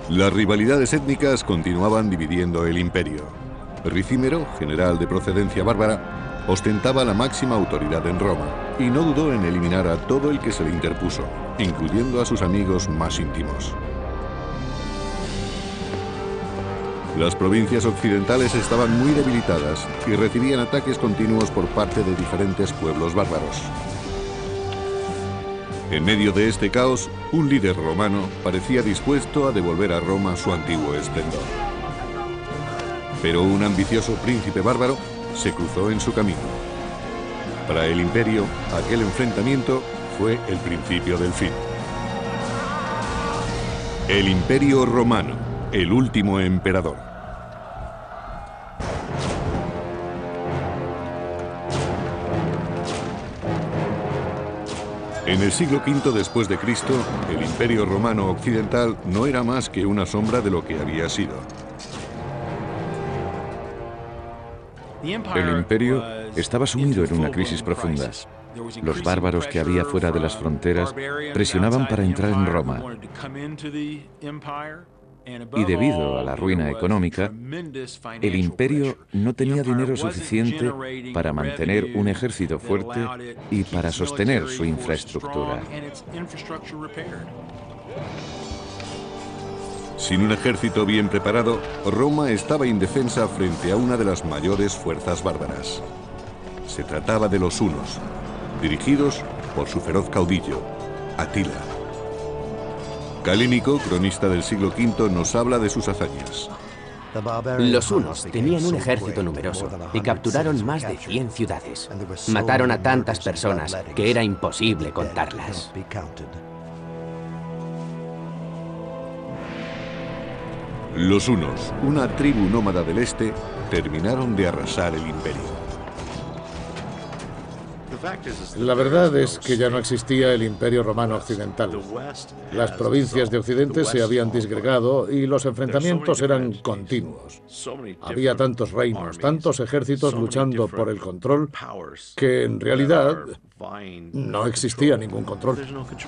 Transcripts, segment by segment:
Las rivalidades étnicas continuaban dividiendo el imperio. Ricímero, general de procedencia bárbara, ostentaba la máxima autoridad en Roma y no dudó en eliminar a todo el que se le interpuso, incluyendo a sus amigos más íntimos. Las provincias occidentales estaban muy debilitadas y recibían ataques continuos por parte de diferentes pueblos bárbaros. En medio de este caos, un líder romano parecía dispuesto a devolver a Roma su antiguo esplendor. Pero un ambicioso príncipe bárbaro se cruzó en su camino. Para el imperio, aquel enfrentamiento fue el principio del fin. El Imperio Romano, el último emperador. En el siglo V después de Cristo, el Imperio Romano Occidental no era más que una sombra de lo que había sido. El imperio estaba sumido en una crisis profunda. Los bárbaros que había fuera de las fronteras presionaban para entrar en Roma. Y debido a la ruina económica, el imperio no tenía dinero suficiente para mantener un ejército fuerte y para sostener su infraestructura. Sin un ejército bien preparado, Roma estaba indefensa frente a una de las mayores fuerzas bárbaras. Se trataba de los hunos, dirigidos por su feroz caudillo, Atila. Calínico, cronista del siglo V, nos habla de sus hazañas. Los hunos tenían un ejército numeroso y capturaron más de 100 ciudades. Mataron a tantas personas que era imposible contarlas. Los hunos, una tribu nómada del este, terminaron de arrasar el imperio. La verdad es que ya no existía el Imperio Romano Occidental. Las provincias de Occidente se habían disgregado y los enfrentamientos eran continuos. Había tantos reinos, tantos ejércitos luchando por el control, que en realidad no existía ningún control.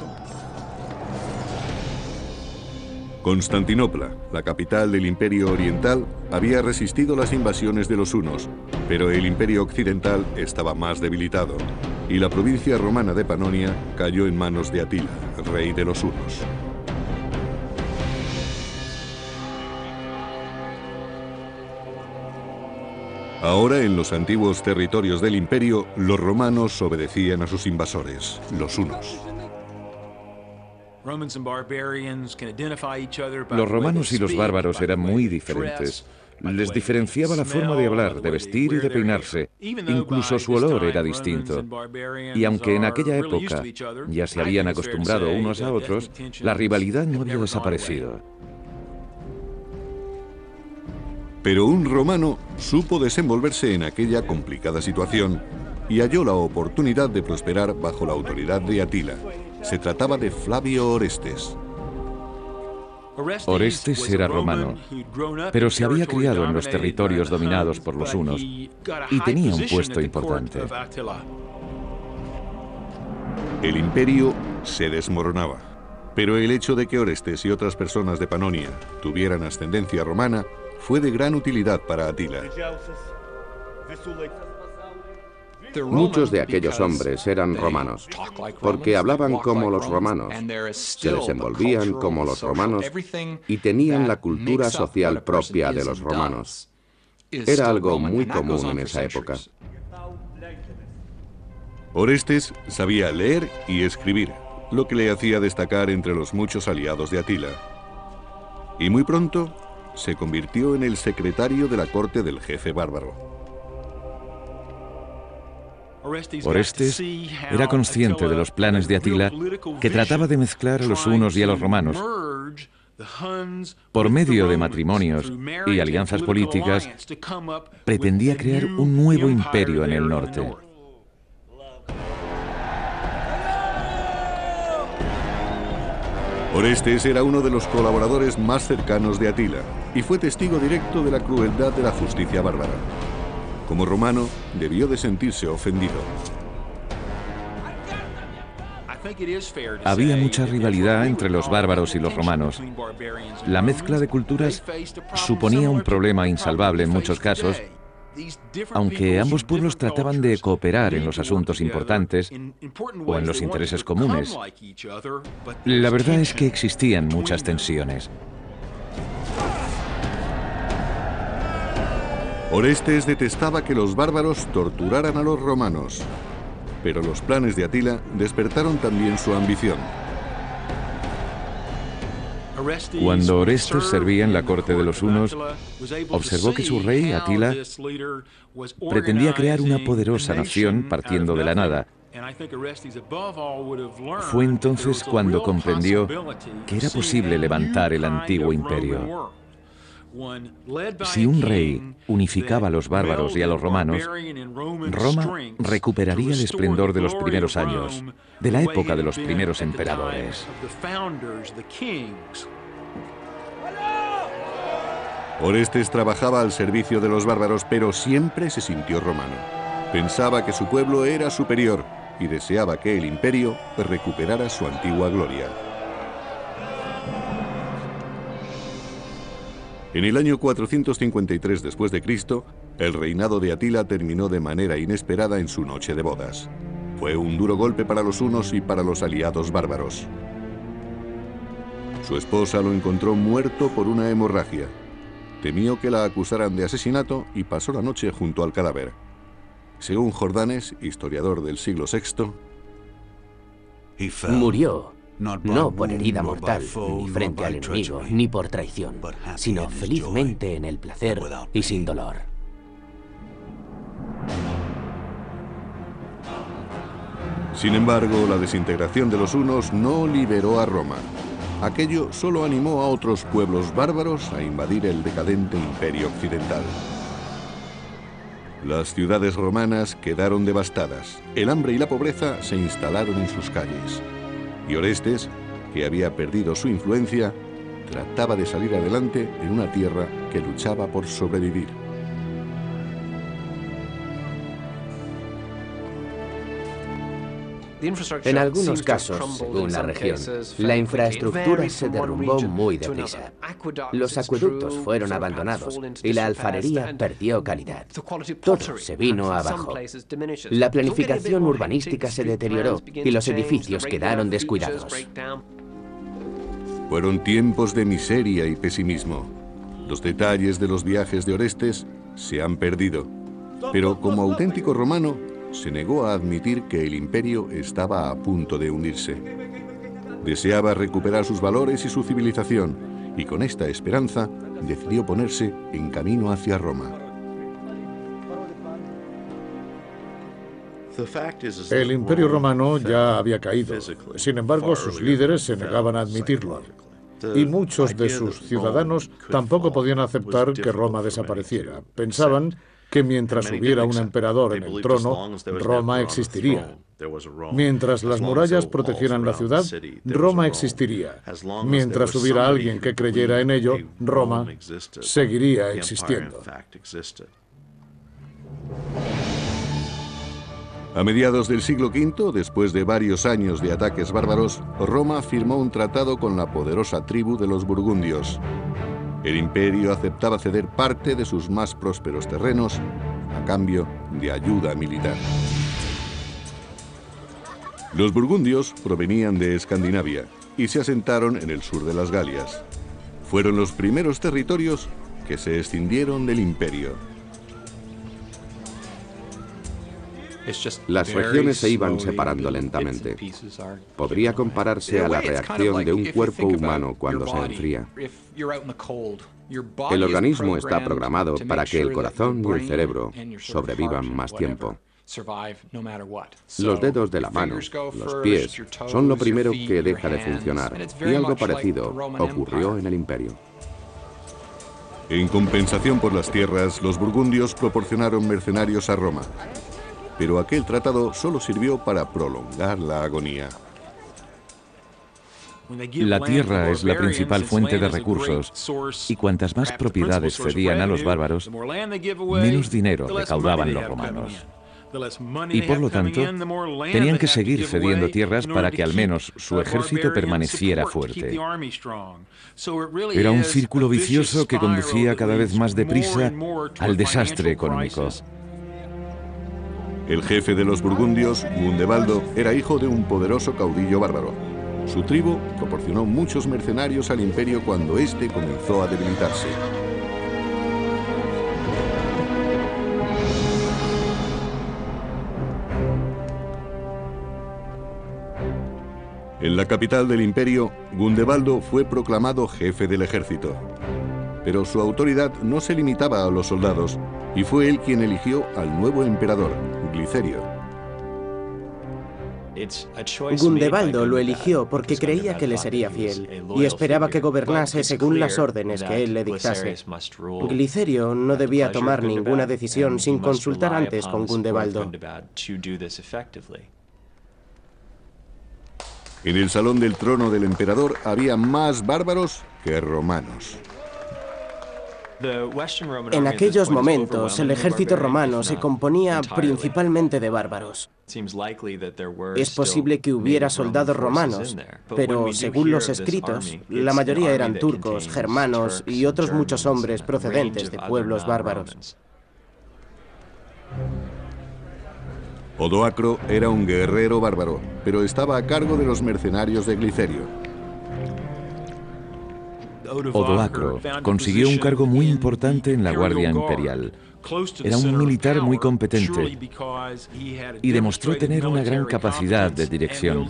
Constantinopla, la capital del Imperio Oriental, había resistido las invasiones de los hunos, pero el Imperio Occidental estaba más debilitado, y la provincia romana de Panonia cayó en manos de Atila, rey de los hunos. Ahora, en los antiguos territorios del imperio, los romanos obedecían a sus invasores, los hunos. Los romanos y los bárbaros eran muy diferentes. Les diferenciaba la forma de hablar, de vestir y de peinarse. Incluso su olor era distinto. Y aunque en aquella época ya se habían acostumbrado unos a otros, la rivalidad no había desaparecido. Pero un romano supo desenvolverse en aquella complicada situación y halló la oportunidad de prosperar bajo la autoridad de Atila. Se trataba de Flavio Orestes. Orestes era romano, pero se había criado en los territorios dominados por los hunos y tenía un puesto importante. El imperio se desmoronaba, pero el hecho de que Orestes y otras personas de Panonia tuvieran ascendencia romana fue de gran utilidad para Atila. Muchos de aquellos hombres eran romanos, porque hablaban como los romanos, se desenvolvían como los romanos y tenían la cultura social propia de los romanos. Era algo muy común en esa época. Orestes sabía leer y escribir, lo que le hacía destacar entre los muchos aliados de Atila. Y muy pronto se convirtió en el secretario de la corte del jefe bárbaro. Orestes era consciente de los planes de Atila, que trataba de mezclar a los hunos y a los romanos. Por medio de matrimonios y alianzas políticas, pretendía crear un nuevo imperio en el norte. Orestes era uno de los colaboradores más cercanos de Atila y fue testigo directo de la crueldad de la justicia bárbara. Como romano, debió de sentirse ofendido. Había mucha rivalidad entre los bárbaros y los romanos. La mezcla de culturas suponía un problema insalvable en muchos casos, aunque ambos pueblos trataban de cooperar en los asuntos importantes o en los intereses comunes. La verdad es que existían muchas tensiones. Orestes detestaba que los bárbaros torturaran a los romanos, pero los planes de Atila despertaron también su ambición. Cuando Orestes servía en la corte de los hunos, observó que su rey, Atila, pretendía crear una poderosa nación partiendo de la nada. Fue entonces cuando comprendió que era posible levantar el antiguo imperio. Si un rey unificaba a los bárbaros y a los romanos, Roma recuperaría el esplendor de los primeros años, de la época de los primeros emperadores. Orestes trabajaba al servicio de los bárbaros, pero siempre se sintió romano. Pensaba que su pueblo era superior y deseaba que el imperio recuperara su antigua gloria. En el año 453 después de Cristo, el reinado de Atila terminó de manera inesperada en su noche de bodas. Fue un duro golpe para los hunos y para los aliados bárbaros. Su esposa lo encontró muerto por una hemorragia. Temió que la acusaran de asesinato y pasó la noche junto al cadáver. Según Jordanes, historiador del siglo VI, murió no por herida mortal, ni frente al enemigo, ni por traición, sino felizmente en el placer y sin dolor. Sin embargo, la desintegración de los hunos no liberó a Roma. Aquello solo animó a otros pueblos bárbaros a invadir el decadente imperio occidental. Las ciudades romanas quedaron devastadas. El hambre y la pobreza se instalaron en sus calles. Y Orestes, que había perdido su influencia, trataba de salir adelante en una tierra que luchaba por sobrevivir. En algunos casos, según la región, la infraestructura se derrumbó muy deprisa. Los acueductos fueron abandonados y la alfarería perdió calidad. Todo se vino abajo. La planificación urbanística se deterioró y los edificios quedaron descuidados. Fueron tiempos de miseria y pesimismo. Los detalles de los viajes de Orestes se han perdido, pero como auténtico romano, se negó a admitir que el imperio estaba a punto de hundirse. Deseaba recuperar sus valores y su civilización, y con esta esperanza decidió ponerse en camino hacia Roma. El imperio romano ya había caído. Sin embargo, sus líderes se negaban a admitirlo. Y muchos de sus ciudadanos tampoco podían aceptar que Roma desapareciera. Pensaban que mientras hubiera un emperador en el trono, Roma existiría. Mientras las murallas protegieran la ciudad, Roma existiría. Mientras hubiera alguien que creyera en ello, Roma seguiría existiendo. A mediados del siglo V, después de varios años de ataques bárbaros, Roma firmó un tratado con la poderosa tribu de los burgundios. El imperio aceptaba ceder parte de sus más prósperos terrenos a cambio de ayuda militar. Los burgundios provenían de Escandinavia y se asentaron en el sur de las Galias. Fueron los primeros territorios que se escindieron del imperio. Las regiones se iban separando lentamente. Podría compararse a la reacción de un cuerpo humano cuando se enfría. El organismo está programado para que el corazón y el cerebro sobrevivan más tiempo. Los dedos de la mano, los pies, son lo primero que deja de funcionar, y algo parecido ocurrió en el imperio. En compensación por las tierras, los burgundios proporcionaron mercenarios a Roma. Pero aquel tratado solo sirvió para prolongar la agonía. La tierra es la principal fuente de recursos, y cuantas más propiedades cedían a los bárbaros, menos dinero recaudaban los romanos. y por lo tanto tenían que seguir cediendo tierras para que al menos su ejército permaneciera fuerte. Era un círculo vicioso que conducía cada vez más deprisa al desastre económico. El jefe de los burgundios, Gundebaldo, era hijo de un poderoso caudillo bárbaro. Su tribu proporcionó muchos mercenarios al imperio cuando éste comenzó a debilitarse. En la capital del imperio, Gundebaldo fue proclamado jefe del ejército. Pero su autoridad no se limitaba a los soldados, y fue él quien eligió al nuevo emperador, Glicerio. Gundebaldo lo eligió porque creía que le sería fiel y esperaba que gobernase según las órdenes que él le dictase. Glicerio no debía tomar ninguna decisión sin consultar antes con Gundebaldo. En el salón del trono del emperador había más bárbaros que romanos. En aquellos momentos, el ejército romano se componía principalmente de bárbaros. Es posible que hubiera soldados romanos, pero según los escritos, la mayoría eran turcos, germanos y otros muchos hombres procedentes de pueblos bárbaros. Odoacro era un guerrero bárbaro, pero estaba a cargo de los mercenarios de Glicerio. Odoacro consiguió un cargo muy importante en la Guardia Imperial. Era un militar muy competente y demostró tener una gran capacidad de dirección.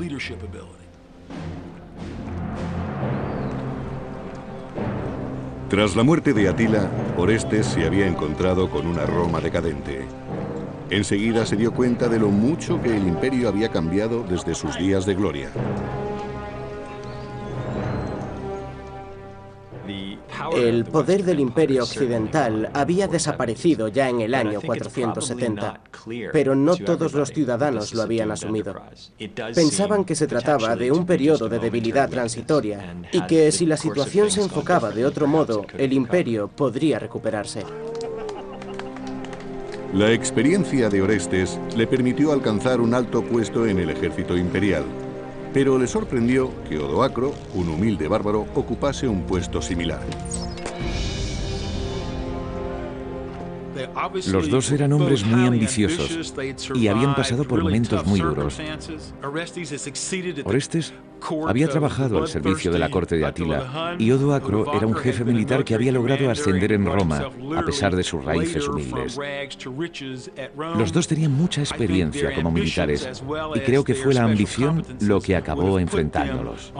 Tras la muerte de Atila, Orestes se había encontrado con una Roma decadente. Enseguida se dio cuenta de lo mucho que el imperio había cambiado desde sus días de gloria. El poder del Imperio Occidental había desaparecido ya en el año 470, pero no todos los ciudadanos lo habían asumido. Pensaban que se trataba de un periodo de debilidad transitoria y que si la situación se enfocaba de otro modo, el imperio podría recuperarse. La experiencia de Orestes le permitió alcanzar un alto puesto en el ejército imperial, pero le sorprendió que Odoacro, un humilde bárbaro, ocupase un puesto similar. Los dos eran hombres muy ambiciosos y habían pasado por momentos muy duros. Orestes había trabajado al servicio de la corte de Atila y Odoacro era un jefe militar que había logrado ascender en Roma a pesar de sus raíces humildes. Los dos tenían mucha experiencia como militares y creo que fue la ambición lo que acabó enfrentándolos.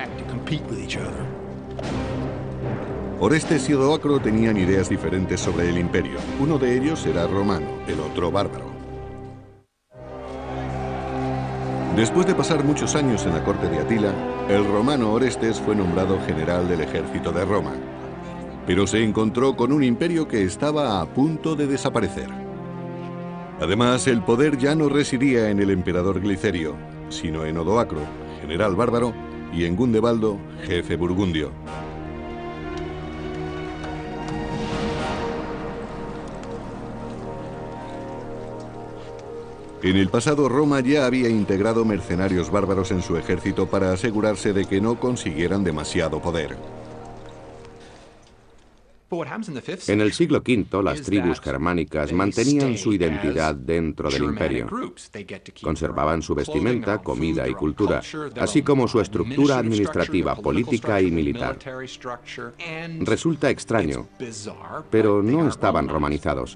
Orestes y Odoacro tenían ideas diferentes sobre el imperio. Uno de ellos era romano, el otro bárbaro. Después de pasar muchos años en la corte de Atila, el romano Orestes fue nombrado general del ejército de Roma. Pero se encontró con un imperio que estaba a punto de desaparecer. Además, el poder ya no residía en el emperador Glicerio, sino en Odoacro, general bárbaro, y en Gundebaldo, jefe burgundio. En el pasado, Roma ya había integrado mercenarios bárbaros en su ejército para asegurarse de que no consiguieran demasiado poder. En el siglo V, las tribus germánicas mantenían su identidad dentro del imperio. Conservaban su vestimenta, comida y cultura, así como su estructura administrativa, política y militar. Resulta extraño, pero no estaban romanizados.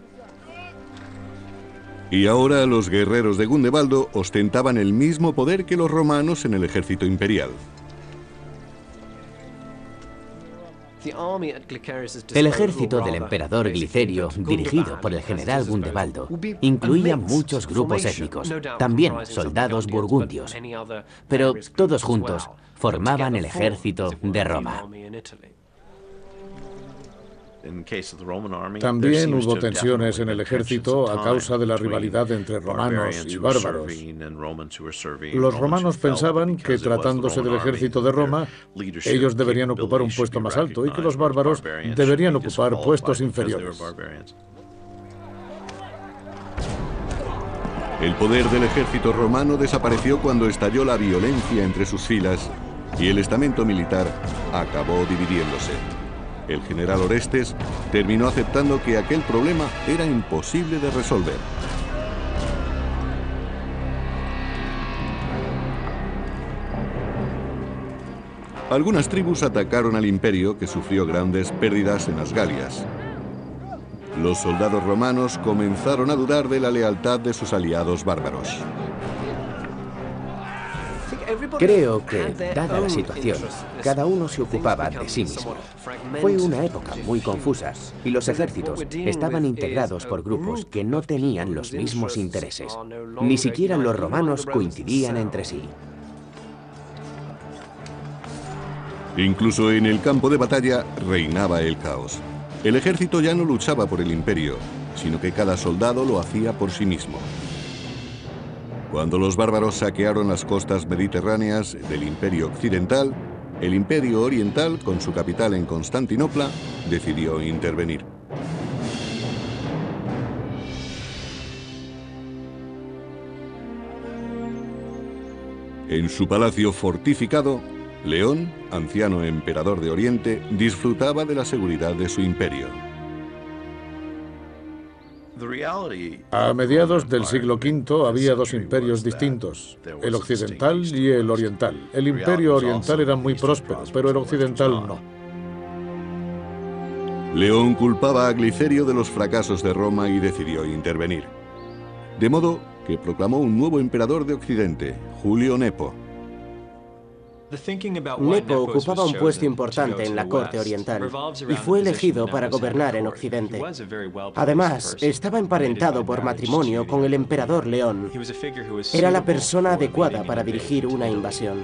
Y ahora los guerreros de Gundebaldo ostentaban el mismo poder que los romanos en el ejército imperial. El ejército del emperador Glicerio, dirigido por el general Gundebaldo, incluía muchos grupos étnicos, también soldados burgundios, pero todos juntos formaban el ejército de Roma. También hubo tensiones en el ejército a causa de la rivalidad entre romanos y bárbaros. Los romanos pensaban que, tratándose del ejército de Roma, ellos deberían ocupar un puesto más alto y que los bárbaros deberían ocupar puestos inferiores. El poder del ejército romano desapareció cuando estalló la violencia entre sus filas y el estamento militar acabó dividiéndose. El general Orestes terminó aceptando que aquel problema era imposible de resolver. Algunas tribus atacaron al imperio, que sufrió grandes pérdidas en las Galias. Los soldados romanos comenzaron a dudar de la lealtad de sus aliados bárbaros. Creo que, dada la situación, cada uno se ocupaba de sí mismo. Fue una época muy confusa y los ejércitos estaban integrados por grupos que no tenían los mismos intereses. Ni siquiera los romanos coincidían entre sí. Incluso en el campo de batalla reinaba el caos. El ejército ya no luchaba por el imperio, sino que cada soldado lo hacía por sí mismo. Cuando los bárbaros saquearon las costas mediterráneas del Imperio Occidental, el Imperio Oriental, con su capital en Constantinopla, decidió intervenir. En su palacio fortificado, León, anciano emperador de Oriente, disfrutaba de la seguridad de su imperio. A mediados del siglo V había dos imperios distintos, el occidental y el oriental. El imperio oriental era muy próspero, pero el occidental no. León culpaba a Glicerio de los fracasos de Roma y decidió intervenir. De modo que proclamó un nuevo emperador de Occidente, Julio Nepo. Nepo ocupaba un puesto importante en la corte oriental y fue elegido para gobernar en Occidente. Además, estaba emparentado por matrimonio con el emperador León. Era la persona adecuada para dirigir una invasión.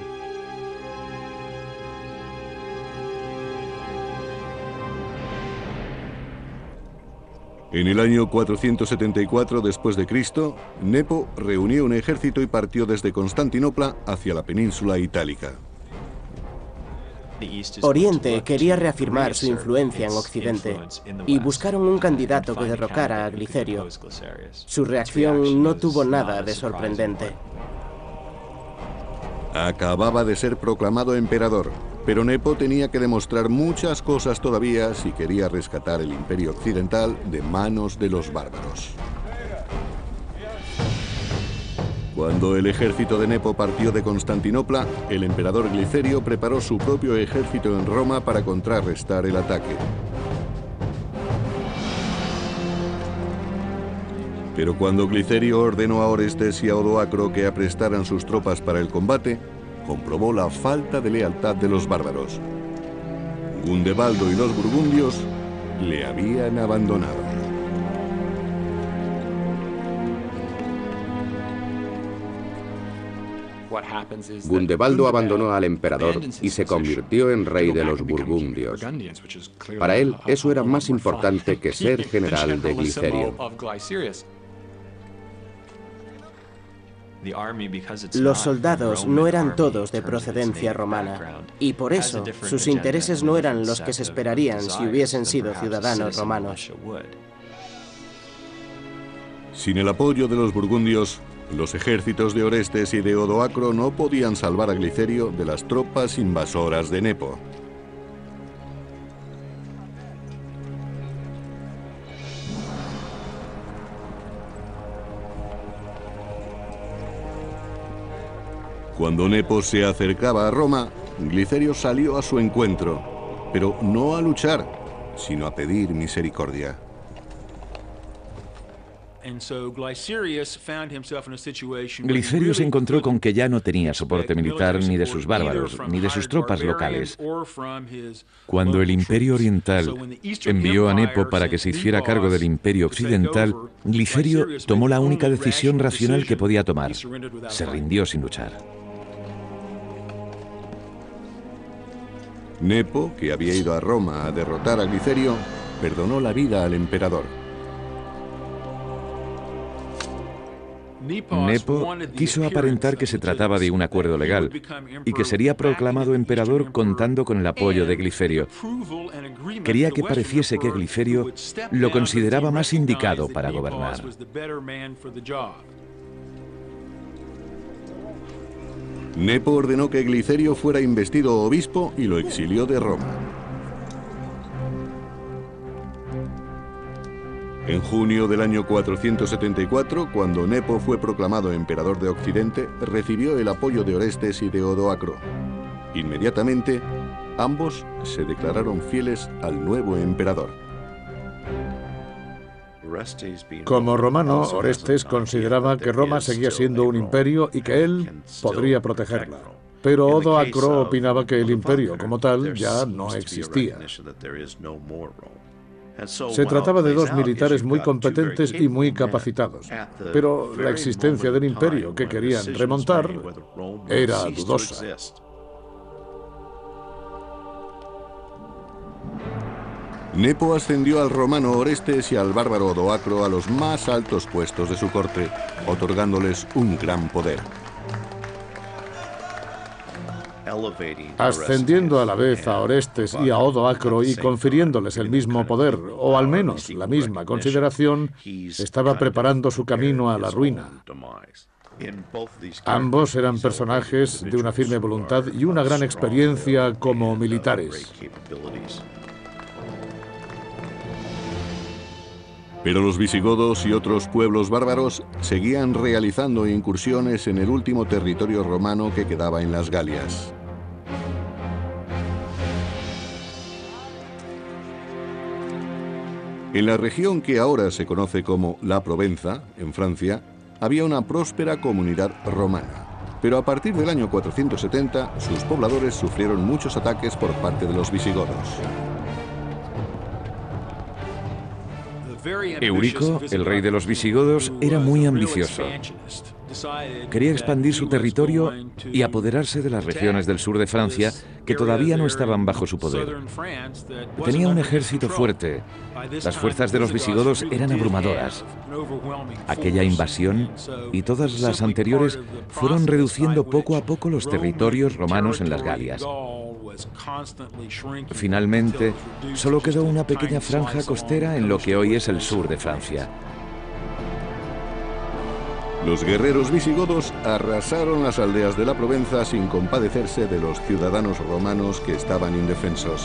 En el año 474 después de Cristo, Nepo reunió un ejército y partió desde Constantinopla hacia la península itálica. Oriente quería reafirmar su influencia en Occidente y buscaron un candidato que derrocara a Glicerio. Su reacción no tuvo nada de sorprendente. Acababa de ser proclamado emperador, pero Nepo tenía que demostrar muchas cosas todavía si quería rescatar el imperio occidental de manos de los bárbaros. Cuando el ejército de Nepo partió de Constantinopla, el emperador Glicerio preparó su propio ejército en Roma para contrarrestar el ataque. Pero cuando Glicerio ordenó a Orestes y a Odoacro que aprestaran sus tropas para el combate, comprobó la falta de lealtad de los bárbaros. Gundebaldo y los burgundios le habían abandonado. Gundebaldo abandonó al emperador y se convirtió en rey de los burgundios. Para él, eso era más importante que ser general de Glicerio. Los soldados no eran todos de procedencia romana, y por eso sus intereses no eran los que se esperarían si hubiesen sido ciudadanos romanos. Sin el apoyo de los burgundios, los ejércitos de Orestes y de Odoacro no podían salvar a Glicerio de las tropas invasoras de Nepo. Cuando Nepo se acercaba a Roma, Glicerio salió a su encuentro, pero no a luchar, sino a pedir misericordia. Glicerio se encontró con que ya no tenía soporte militar ni de sus bárbaros, ni de sus tropas locales. Cuando el Imperio Oriental envió a Nepo para que se hiciera cargo del Imperio Occidental, Glicerio tomó la única decisión racional que podía tomar. Se rindió sin luchar. Nepo, que había ido a Roma a derrotar a Glicerio, perdonó la vida al emperador. Nepo quiso aparentar que se trataba de un acuerdo legal y que sería proclamado emperador contando con el apoyo de Glicerio. Quería que pareciese que Glicerio lo consideraba más indicado para gobernar. Nepo ordenó que Glicerio fuera investido obispo y lo exilió de Roma. En junio del año 474, cuando Nepo fue proclamado emperador de Occidente, recibió el apoyo de Orestes y de Odoacro. Inmediatamente, ambos se declararon fieles al nuevo emperador. Como romano, Orestes consideraba que Roma seguía siendo un imperio y que él podría protegerla. Pero Odoacro opinaba que el imperio como tal ya no existía. Se trataba de dos militares muy competentes y muy capacitados, pero la existencia del imperio que querían remontar era dudosa. Nepo ascendió al romano Orestes y al bárbaro Odoacro a los más altos puestos de su corte, otorgándoles un gran poder. Ascendiendo a la vez a Orestes y a Odoacro y confiriéndoles el mismo poder, o al menos la misma consideración, estaba preparando su camino a la ruina. Ambos eran personajes de una firme voluntad y una gran experiencia como militares. Pero los visigodos y otros pueblos bárbaros seguían realizando incursiones en el último territorio romano que quedaba en las Galias. En la región que ahora se conoce como la Provenza, en Francia, había una próspera comunidad romana. Pero a partir del año 470, sus pobladores sufrieron muchos ataques por parte de los visigodos. Eurico, el rey de los visigodos, era muy ambicioso. Quería expandir su territorio y apoderarse de las regiones del sur de Francia que todavía no estaban bajo su poder. Tenía un ejército fuerte. Las fuerzas de los visigodos eran abrumadoras. Aquella invasión y todas las anteriores fueron reduciendo poco a poco los territorios romanos en las Galias. Finalmente, solo quedó una pequeña franja costera en lo que hoy es el sur de Francia. Los guerreros visigodos arrasaron las aldeas de la Provenza sin compadecerse de los ciudadanos romanos que estaban indefensos.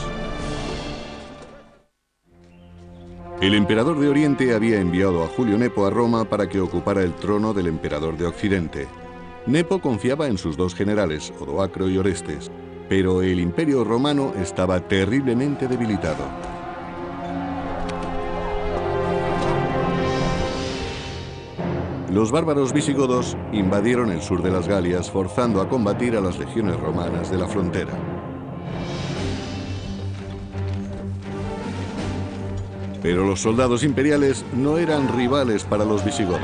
El emperador de Oriente había enviado a Julio Nepo a Roma para que ocupara el trono del emperador de Occidente. Nepo confiaba en sus dos generales, Odoacro y Orestes, pero el imperio romano estaba terriblemente debilitado. Los bárbaros visigodos invadieron el sur de las Galias, forzando a combatir a las legiones romanas de la frontera. Pero los soldados imperiales no eran rivales para los visigodos.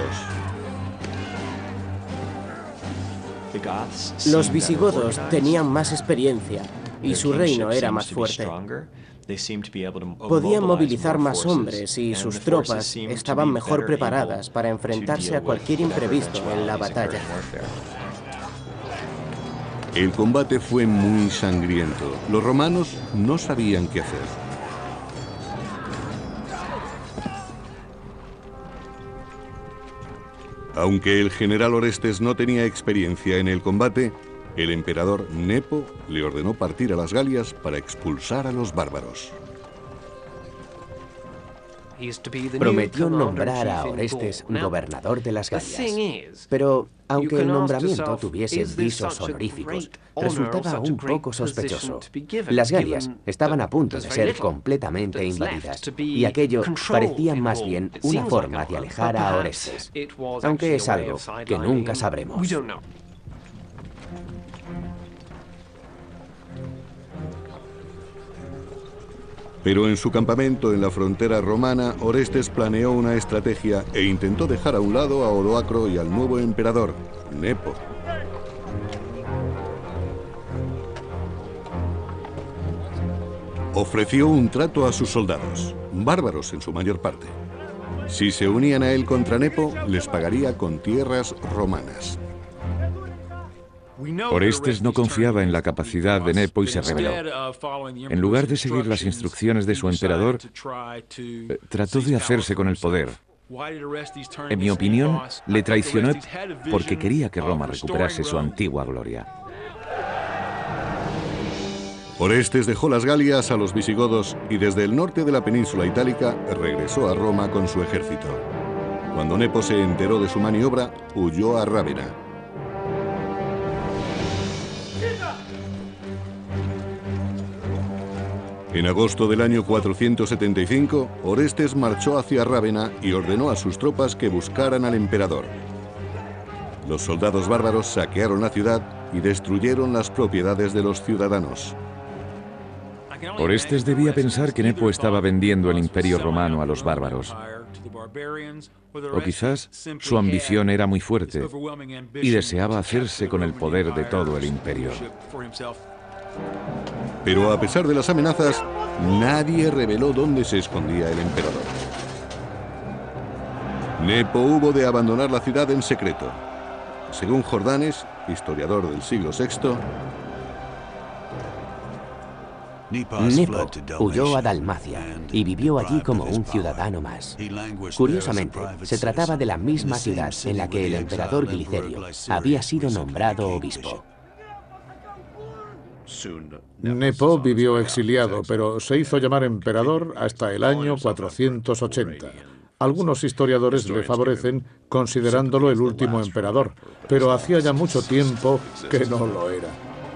Los visigodos tenían más experiencia y su reino era más fuerte. Podían movilizar más hombres y sus tropas estaban mejor preparadas para enfrentarse a cualquier imprevisto en la batalla. El combate fue muy sangriento. Los romanos no sabían qué hacer. Aunque el general Orestes no tenía experiencia en el combate, el emperador Nepo le ordenó partir a las Galias para expulsar a los bárbaros. Prometió nombrar a Orestes gobernador de las Galias. Pero, aunque el nombramiento tuviese visos honoríficos, resultaba un poco sospechoso. Las Galias estaban a punto de ser completamente invadidas, y aquello parecía más bien una forma de alejar a Orestes, aunque es algo que nunca sabremos. Pero en su campamento en la frontera romana, Orestes planeó una estrategia e intentó dejar a un lado a Odoacro y al nuevo emperador, Nepo. Ofreció un trato a sus soldados, bárbaros en su mayor parte. Si se unían a él contra Nepo, les pagaría con tierras romanas. Orestes no confiaba en la capacidad de Nepo y se rebeló. En lugar de seguir las instrucciones de su emperador, trató de hacerse con el poder. En mi opinión, le traicionó porque quería que Roma recuperase su antigua gloria. Orestes dejó las Galias a los visigodos y desde el norte de la península itálica regresó a Roma con su ejército. Cuando Nepo se enteró de su maniobra, huyó a Rávena. En agosto del año 475, Orestes marchó hacia Rávena y ordenó a sus tropas que buscaran al emperador. Los soldados bárbaros saquearon la ciudad y destruyeron las propiedades de los ciudadanos. Orestes debía pensar que Nepo estaba vendiendo el imperio romano a los bárbaros. O quizás su ambición era muy fuerte y deseaba hacerse con el poder de todo el imperio. Pero a pesar de las amenazas, nadie reveló dónde se escondía el emperador. Nepo hubo de abandonar la ciudad en secreto. Según Jordanes, historiador del siglo VI, Nepo huyó a Dalmacia y vivió allí como un ciudadano más. Curiosamente, se trataba de la misma ciudad en la que el emperador Glicerio había sido nombrado obispo. Nepo vivió exiliado, pero se hizo llamar emperador hasta el año 480. Algunos historiadores le favorecen considerándolo el último emperador, pero hacía ya mucho tiempo que no lo era.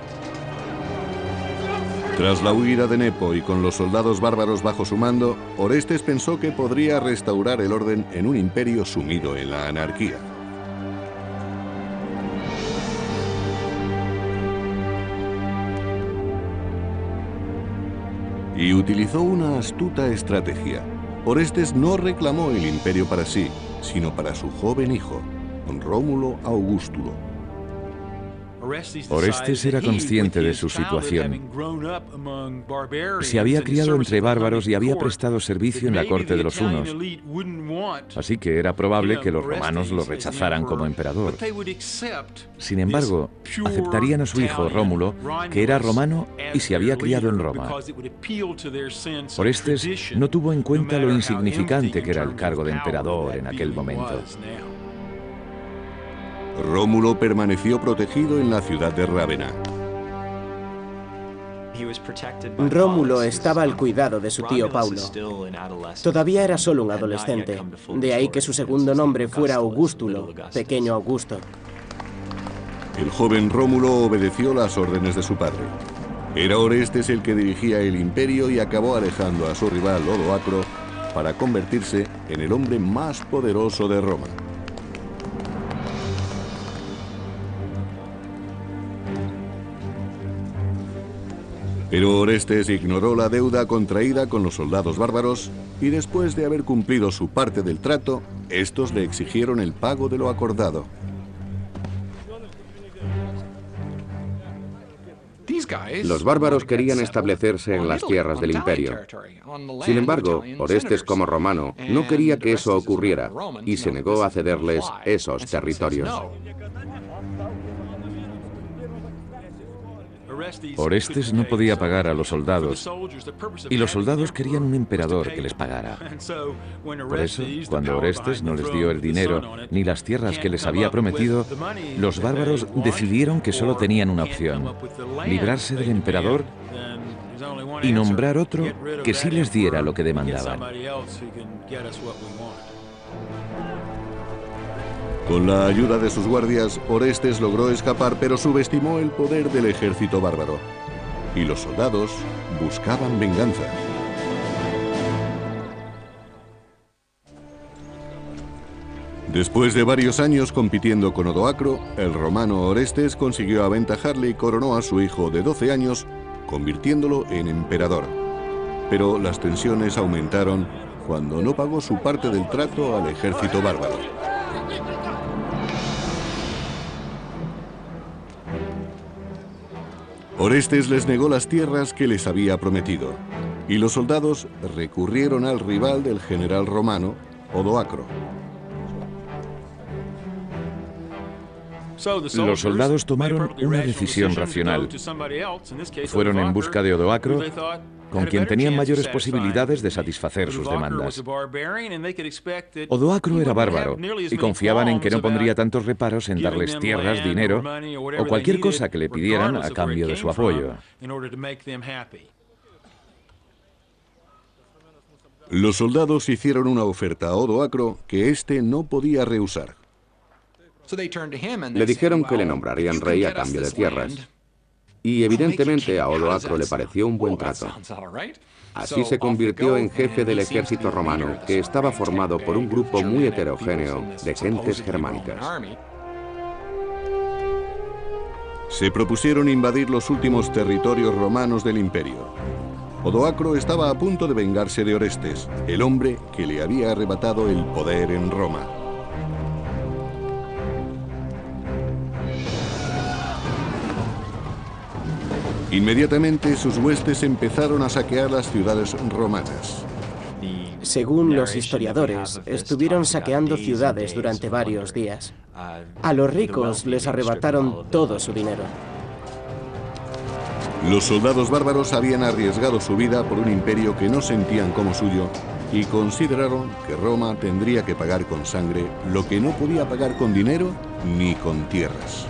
Tras la huida de Nepo y con los soldados bárbaros bajo su mando, Orestes pensó que podría restaurar el orden en un imperio sumido en la anarquía. Y utilizó una astuta estrategia. Orestes no reclamó el imperio para sí, sino para su joven hijo, Rómulo Augustulo. Orestes era consciente de su situación. Se había criado entre bárbaros y había prestado servicio en la corte de los hunos. Así que era probable que los romanos lo rechazaran como emperador. Sin embargo, aceptarían a su hijo Rómulo, que era romano y se había criado en Roma. Orestes no tuvo en cuenta lo insignificante que era el cargo de emperador en aquel momento. Rómulo permaneció protegido en la ciudad de Rávena. Rómulo estaba al cuidado de su tío Paulo. Todavía era solo un adolescente, de ahí que su segundo nombre fuera Augustulo, pequeño Augusto. El joven Rómulo obedeció las órdenes de su padre. Era Orestes el que dirigía el imperio y acabó alejando a su rival Odoacro para convertirse en el hombre más poderoso de Roma. Pero Orestes ignoró la deuda contraída con los soldados bárbaros y después de haber cumplido su parte del trato, estos le exigieron el pago de lo acordado. Los bárbaros querían establecerse en las tierras del imperio. Sin embargo, Orestes como romano no quería que eso ocurriera y se negó a cederles esos territorios. Orestes no podía pagar a los soldados, y los soldados querían un emperador que les pagara. Por eso, cuando Orestes no les dio el dinero ni las tierras que les había prometido, los bárbaros decidieron que solo tenían una opción: librarse del emperador y nombrar otro que sí les diera lo que demandaban. Con la ayuda de sus guardias, Orestes logró escapar, pero subestimó el poder del ejército bárbaro. Y los soldados buscaban venganza. Después de varios años compitiendo con Odoacro, el romano Orestes consiguió aventajarle y coronó a su hijo de 12 años, convirtiéndolo en emperador. Pero las tensiones aumentaron cuando no pagó su parte del trato al ejército bárbaro. Orestes les negó las tierras que les había prometido, y los soldados recurrieron al rival del general romano, Odoacro. Los soldados tomaron una decisión racional. Fueron en busca de Odoacro con quien tenían mayores posibilidades de satisfacer sus demandas. Odoacro era bárbaro y confiaban en que no pondría tantos reparos en darles tierras, dinero o cualquier cosa que le pidieran a cambio de su apoyo. Los soldados hicieron una oferta a Odoacro que éste no podía rehusar. Le dijeron que le nombrarían rey a cambio de tierras. Y evidentemente a Odoacro le pareció un buen trato. Así se convirtió en jefe del ejército romano, que estaba formado por un grupo muy heterogéneo de gentes germánicas. Se propusieron invadir los últimos territorios romanos del imperio. Odoacro estaba a punto de vengarse de Orestes, el hombre que le había arrebatado el poder en Roma. Inmediatamente sus huestes empezaron a saquear las ciudades romanas. Según los historiadores, estuvieron saqueando ciudades durante varios días. A los ricos les arrebataron todo su dinero. Los soldados bárbaros habían arriesgado su vida por un imperio que no sentían como suyo y consideraron que Roma tendría que pagar con sangre lo que no podía pagar con dinero ni con tierras.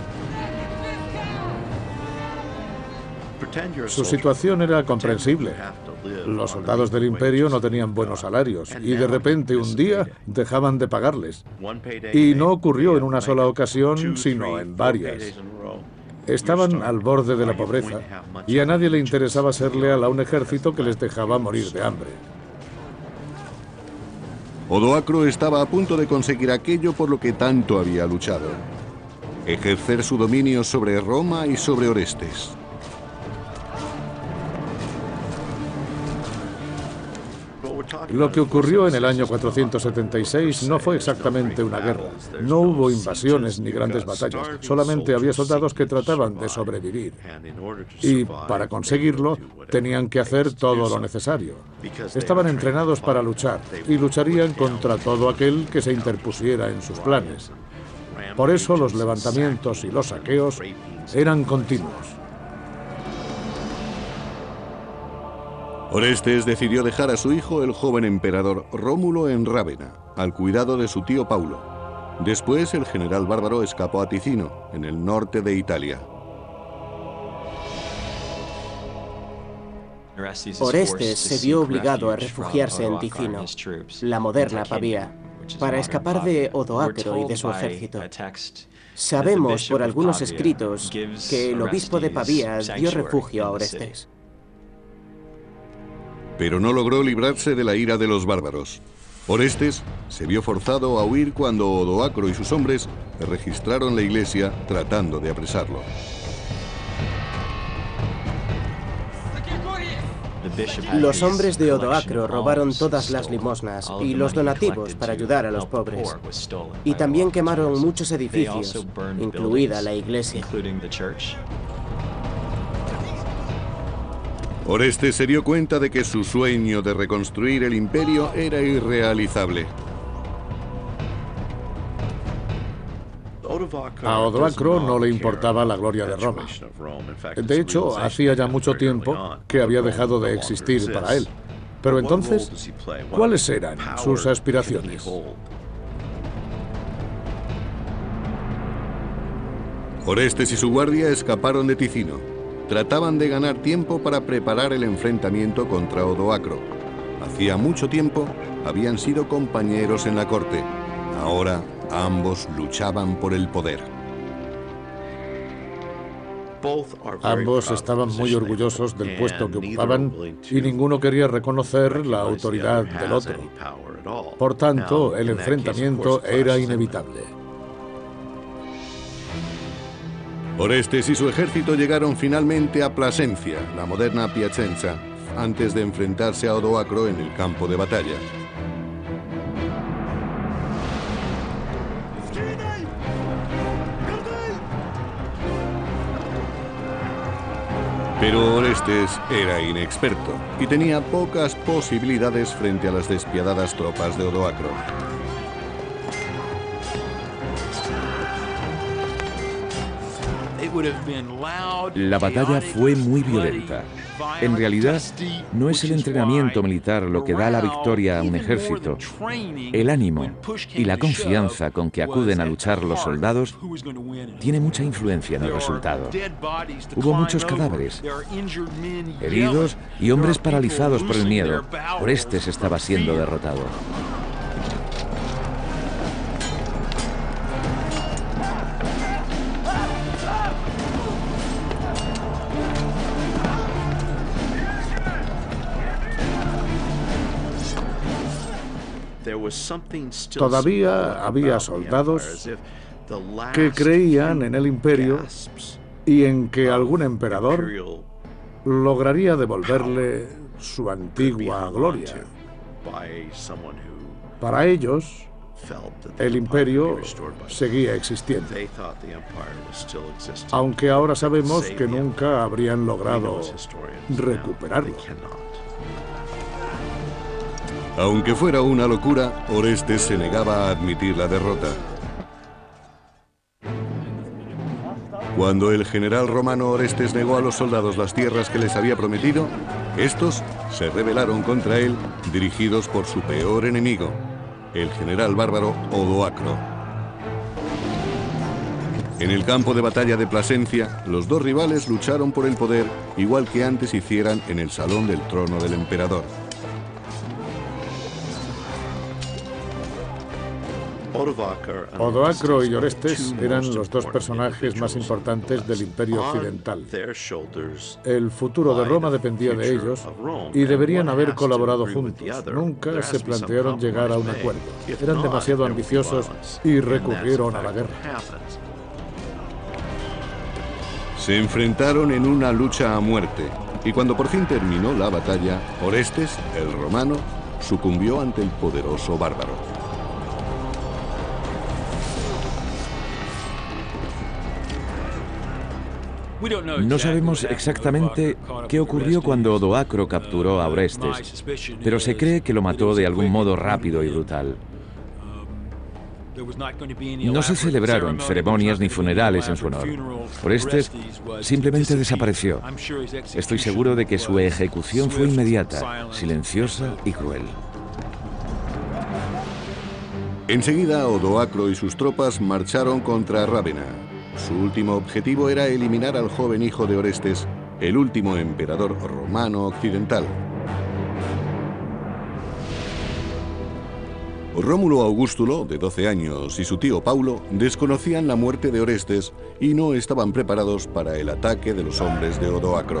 Su situación era comprensible. Los soldados del imperio no tenían buenos salarios y de repente un día dejaban de pagarles. Y no ocurrió en una sola ocasión, sino en varias. Estaban al borde de la pobreza y a nadie le interesaba ser leal a un ejército que les dejaba morir de hambre. Odoacro estaba a punto de conseguir aquello por lo que tanto había luchado: ejercer su dominio sobre Roma y sobre Orestes. Lo que ocurrió en el año 476 no fue exactamente una guerra. No hubo invasiones ni grandes batallas. Solamente había soldados que trataban de sobrevivir. Y para conseguirlo, tenían que hacer todo lo necesario. Estaban entrenados para luchar y lucharían contra todo aquel que se interpusiera en sus planes. Por eso los levantamientos y los saqueos eran continuos. Orestes decidió dejar a su hijo, el joven emperador Rómulo, en Rávena, al cuidado de su tío Paulo. Después, el general bárbaro escapó a Ticino, en el norte de Italia. Orestes se vio obligado a refugiarse en Ticino, la moderna Pavía, para escapar de Odoacro y de su ejército. Sabemos por algunos escritos que el obispo de Pavía dio refugio a Orestes. Pero no logró librarse de la ira de los bárbaros. Orestes se vio forzado a huir cuando Odoacro y sus hombres registraron la iglesia tratando de apresarlo. Los hombres de Odoacro robaron todas las limosnas y los donativos para ayudar a los pobres. Y también quemaron muchos edificios, incluida la iglesia. Orestes se dio cuenta de que su sueño de reconstruir el imperio era irrealizable. A Odoacro no le importaba la gloria de Roma. De hecho, hacía ya mucho tiempo que había dejado de existir para él. Pero entonces, ¿cuáles eran sus aspiraciones? Orestes y su guardia escaparon de Ticino. Trataban de ganar tiempo para preparar el enfrentamiento contra Odoacro. Hacía mucho tiempo habían sido compañeros en la corte. Ahora ambos luchaban por el poder. Ambos estaban muy orgullosos del puesto que ocupaban y ninguno quería reconocer la autoridad del otro. Por tanto, el enfrentamiento era inevitable. Orestes y su ejército llegaron finalmente a Plasencia, la moderna Piacenza, antes de enfrentarse a Odoacro en el campo de batalla. Pero Orestes era inexperto y tenía pocas posibilidades frente a las despiadadas tropas de Odoacro. La batalla fue muy violenta. En realidad, no es el entrenamiento militar lo que da la victoria a un ejército. El ánimo y la confianza con que acuden a luchar los soldados tiene mucha influencia en el resultado. Hubo muchos cadáveres, heridos y hombres paralizados por el miedo. Orestes estaba siendo derrotado. Todavía había soldados que creían en el imperio y en que algún emperador lograría devolverle su antigua gloria. Para ellos, el imperio seguía existiendo, aunque ahora sabemos que nunca habrían logrado recuperarlo. Aunque fuera una locura, Orestes se negaba a admitir la derrota. Cuando el general romano Orestes negó a los soldados las tierras que les había prometido, estos se rebelaron contra él, dirigidos por su peor enemigo, el general bárbaro Odoacro. En el campo de batalla de Plasencia, los dos rivales lucharon por el poder, igual que antes hicieran en el salón del trono del emperador. Odoacro y Orestes eran los dos personajes más importantes del Imperio Occidental. El futuro de Roma dependía de ellos y deberían haber colaborado juntos. Nunca se plantearon llegar a un acuerdo. Eran demasiado ambiciosos y recurrieron a la guerra. Se enfrentaron en una lucha a muerte, y cuando por fin terminó la batalla, Orestes, el romano, sucumbió ante el poderoso bárbaro. No sabemos exactamente qué ocurrió cuando Odoacro capturó a Orestes, pero se cree que lo mató de algún modo rápido y brutal. No se celebraron ceremonias ni funerales en su honor. Orestes simplemente desapareció. Estoy seguro de que su ejecución fue inmediata, silenciosa y cruel. Enseguida, Odoacro y sus tropas marcharon contra Rávena. Su último objetivo era eliminar al joven hijo de Orestes, el último emperador romano occidental. Rómulo Augustulo, de 12 años, y su tío Paulo desconocían la muerte de Orestes y no estaban preparados para el ataque de los hombres de Odoacro.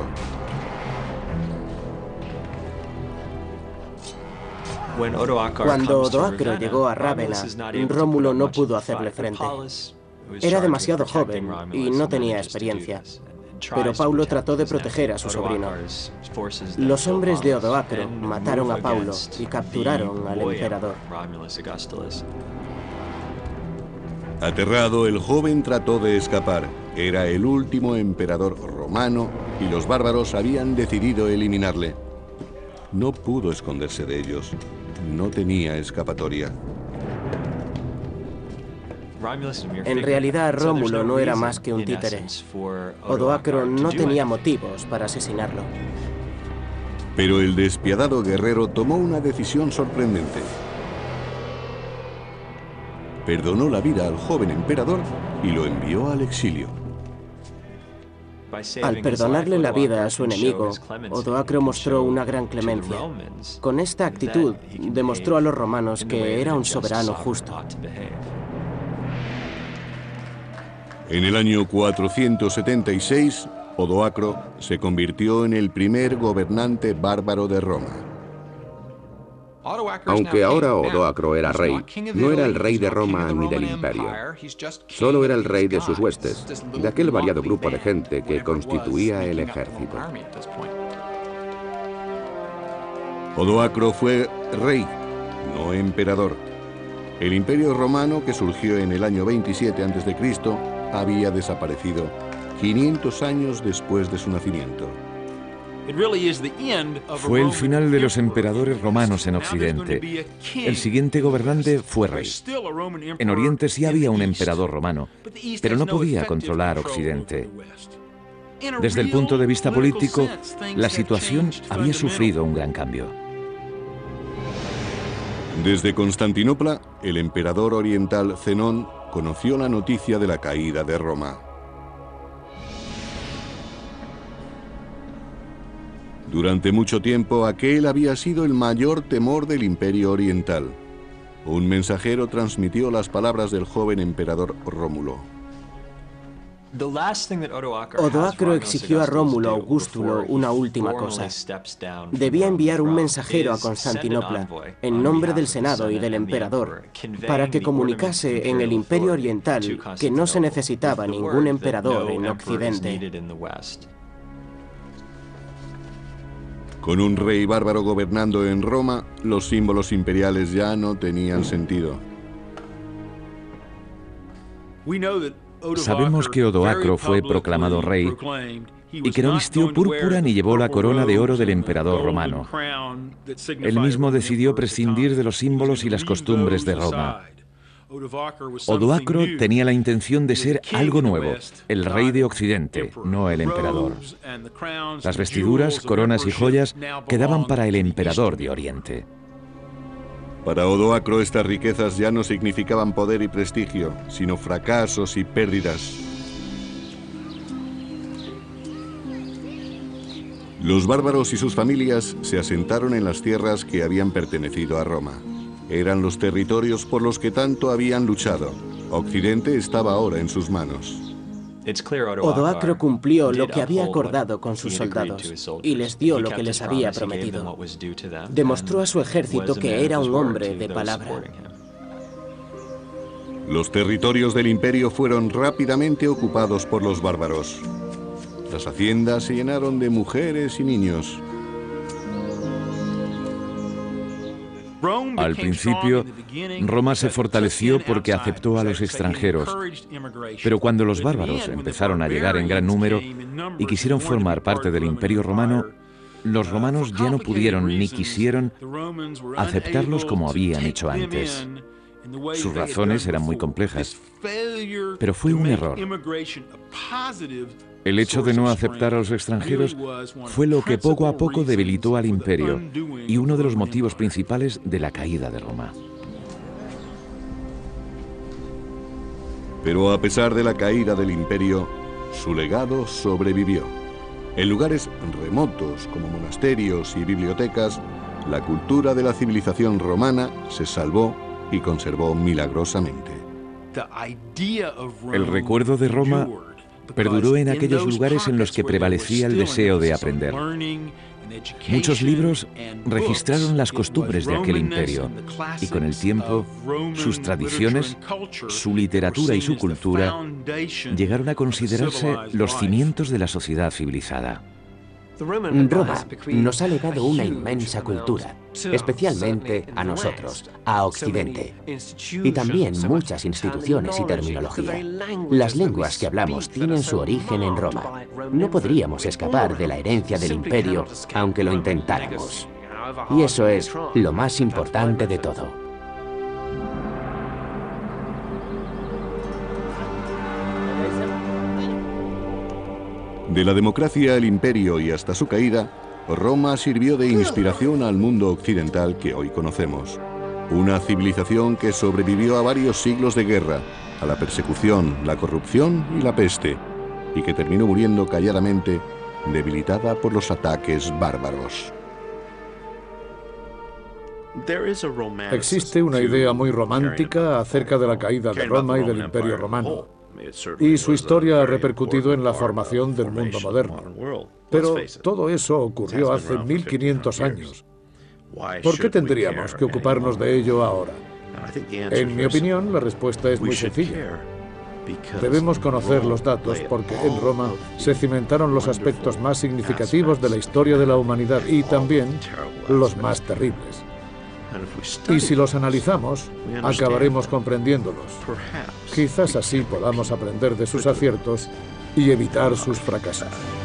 Cuando Odoacro llegó a Rávena, Rómulo no pudo hacerle frente. Era demasiado joven y no tenía experiencia, pero Paulo trató de proteger a su sobrino. Los hombres de Odoacro mataron a Paulo y capturaron al emperador. Aterrado, el joven trató de escapar. Era el último emperador romano y los bárbaros habían decidido eliminarle. No pudo esconderse de ellos. No tenía escapatoria. En realidad, Rómulo no era más que un títere. Odoacro no tenía motivos para asesinarlo. Pero el despiadado guerrero tomó una decisión sorprendente. Perdonó la vida al joven emperador y lo envió al exilio. Al perdonarle la vida a su enemigo, Odoacro mostró una gran clemencia. Con esta actitud, demostró a los romanos que era un soberano justo. En el año 476, Odoacro se convirtió en el primer gobernante bárbaro de Roma. Aunque ahora Odoacro era rey, no era el rey de Roma ni del imperio. Solo era el rey de sus huestes, de aquel variado grupo de gente que constituía el ejército. Odoacro fue rey, no emperador. El imperio romano, que surgió en el año 27 a.C., había desaparecido 500 años después de su nacimiento. Fue el final de los emperadores romanos en Occidente. El siguiente gobernante fue rey. En Oriente sí había un emperador romano, pero no podía controlar Occidente. Desde el punto de vista político, la situación había sufrido un gran cambio. Desde Constantinopla, el emperador oriental Zenón conoció la noticia de la caída de Roma. Durante mucho tiempo, aquel había sido el mayor temor del Imperio Oriental. Un mensajero transmitió las palabras del joven emperador Rómulo. Odoacro exigió a Rómulo Augustulo una última cosa. Debía enviar un mensajero a Constantinopla, en nombre del Senado y del emperador, para que comunicase en el Imperio Oriental que no se necesitaba ningún emperador en Occidente. Con un rey bárbaro gobernando en Roma, los símbolos imperiales ya no tenían sentido. Sabemos que Odoacro fue proclamado rey y que no vistió púrpura ni llevó la corona de oro del emperador romano. Él mismo decidió prescindir de los símbolos y las costumbres de Roma. Odoacro tenía la intención de ser algo nuevo, el rey de Occidente, no el emperador. Las vestiduras, coronas y joyas quedaban para el emperador de Oriente. Para Odoacro estas riquezas ya no significaban poder y prestigio, sino fracasos y pérdidas. Los bárbaros y sus familias se asentaron en las tierras que habían pertenecido a Roma. Eran los territorios por los que tanto habían luchado. Occidente estaba ahora en sus manos. Odoacro cumplió lo que había acordado con sus soldados y les dio lo que les había prometido. Demostró a su ejército que era un hombre de palabra. Los territorios del imperio fueron rápidamente ocupados por los bárbaros. Las haciendas se llenaron de mujeres y niños. Al principio, Roma se fortaleció porque aceptó a los extranjeros, pero cuando los bárbaros empezaron a llegar en gran número y quisieron formar parte del Imperio Romano, los romanos ya no pudieron ni quisieron aceptarlos como habían hecho antes. Sus razones eran muy complejas, pero fue un error. El hecho de no aceptar a los extranjeros fue lo que poco a poco debilitó al imperio y uno de los motivos principales de la caída de Roma. Pero a pesar de la caída del imperio, su legado sobrevivió. En lugares remotos como monasterios y bibliotecas, la cultura de la civilización romana se salvó y conservó milagrosamente. El recuerdo de Roma perduró en aquellos lugares en los que prevalecía el deseo de aprender. Muchos libros registraron las costumbres de aquel imperio y con el tiempo sus tradiciones, su literatura y su cultura llegaron a considerarse los cimientos de la sociedad civilizada. Roma nos ha legado una inmensa cultura, especialmente a nosotros, a Occidente, y también muchas instituciones y terminología. Las lenguas que hablamos tienen su origen en Roma. No podríamos escapar de la herencia del imperio, aunque lo intentáramos. Y eso es lo más importante de todo. De la democracia al imperio y hasta su caída, Roma sirvió de inspiración al mundo occidental que hoy conocemos. Una civilización que sobrevivió a varios siglos de guerra, a la persecución, la corrupción y la peste, y que terminó muriendo calladamente, debilitada por los ataques bárbaros. Existe una idea muy romántica acerca de la caída de Roma y del Imperio Romano. Y su historia ha repercutido en la formación del mundo moderno. Pero todo eso ocurrió hace 1500 años. ¿Por qué tendríamos que ocuparnos de ello ahora? En mi opinión, la respuesta es muy sencilla. Debemos conocer los datos porque en Roma se cimentaron los aspectos más significativos de la historia de la humanidad y también los más terribles. Y si los analizamos, acabaremos comprendiéndolos. Quizás así podamos aprender de sus aciertos y evitar sus fracasos.